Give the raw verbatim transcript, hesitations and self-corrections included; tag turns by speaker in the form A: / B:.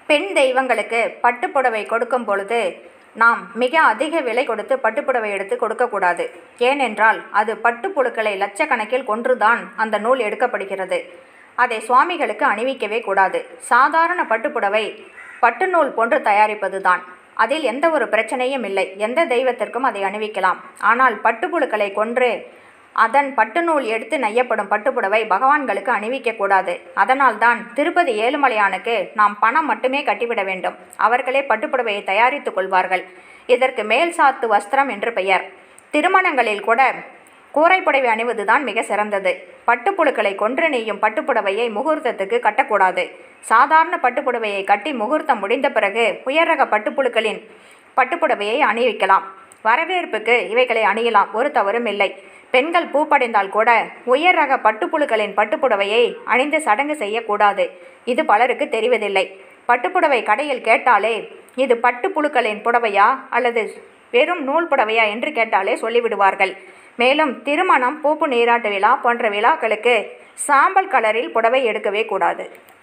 A: பெண் தெய்வங்களுக்கு பட்டுப்புடவை கொடுக்கும் பொழுது நாம் மிக அதிக விலை கொடுத்து பட்டுப்புடவை எடுத்து கொடுக்கக்கூடாது. ஏனென்றால் அது பட்டுப்புழுக்களை லட்சக்கணக்கில் கொன்றுதான் அந்த நூல் எடுக்கப்படுகிறது. அதை சுவாமிகளுக்கு அணிவிக்கவே கூடாது. சாதாரண பட்டுப்புடவை பட்டு நூல் போன்று தயாரிப்பது தான். அதில் எந்த ஒரு பிரச்சனையும் இல்லை. எந்த தெய்வத்திற்கும் அதை அணிவிக்கலாம். ஆனால் பட்டுப்புழுக்களை கொன்று அதன் பட்டு நூல் எடுத்து நெய்யப்படும் பட்டுப்புடவை பகவான்களுக்கு அணிவிக்கக்கூடாது. அதனால்தான் திருப்பதி ஏழுமலையானுக்கு நாம் பணம் மட்டுமே கட்டிவிட வேண்டும். அவர்களே பட்டுப்புடவையை தயாரித்து கொள்வார்கள். இதற்கு மேல் சாத்து வஸ்திரம் என்று பெயர். திருமணங்களில் கூட கூரைப்புடவை அணிவதுதான் மிக சிறந்தது. பட்டுப்புழுக்களை கொன்று நெய்யும் பட்டுப்புடவையை முகூர்த்தத்துக்கு கட்டக்கூடாது. சாதாரண பட்டுப்புடவையை கட்டி முகூர்த்தம் முடிந்த பிறகு உயர் ரக பட்டுப்புழுக்களின் பட்டுப்புடவையை அணிவிக்கலாம். வரவேற்புக்கு இவைகளை அணியலாம், ஒரு தவறும் இல்லை. பெண்கள் பூப்படைந்தால் கூட உயர் ரக பட்டுப்புழுக்களின் பட்டுப்புடவையை அணிந்து சடங்கு செய்யக்கூடாது. இது பலருக்கு தெரிவதில்லை. பட்டுப்புடவை கடையில் கேட்டாலே இது பட்டுப்புழுக்களின் புடவையா அல்லது வெறும் நூல் புடவையா என்று கேட்டாலே சொல்லிவிடுவார்கள். மேலும் திருமணம், பூப்பு நீராட்டு விழா போன்ற விழாக்களுக்கு சாம்பல் கலரில் புடவை எடுக்கவே கூடாது.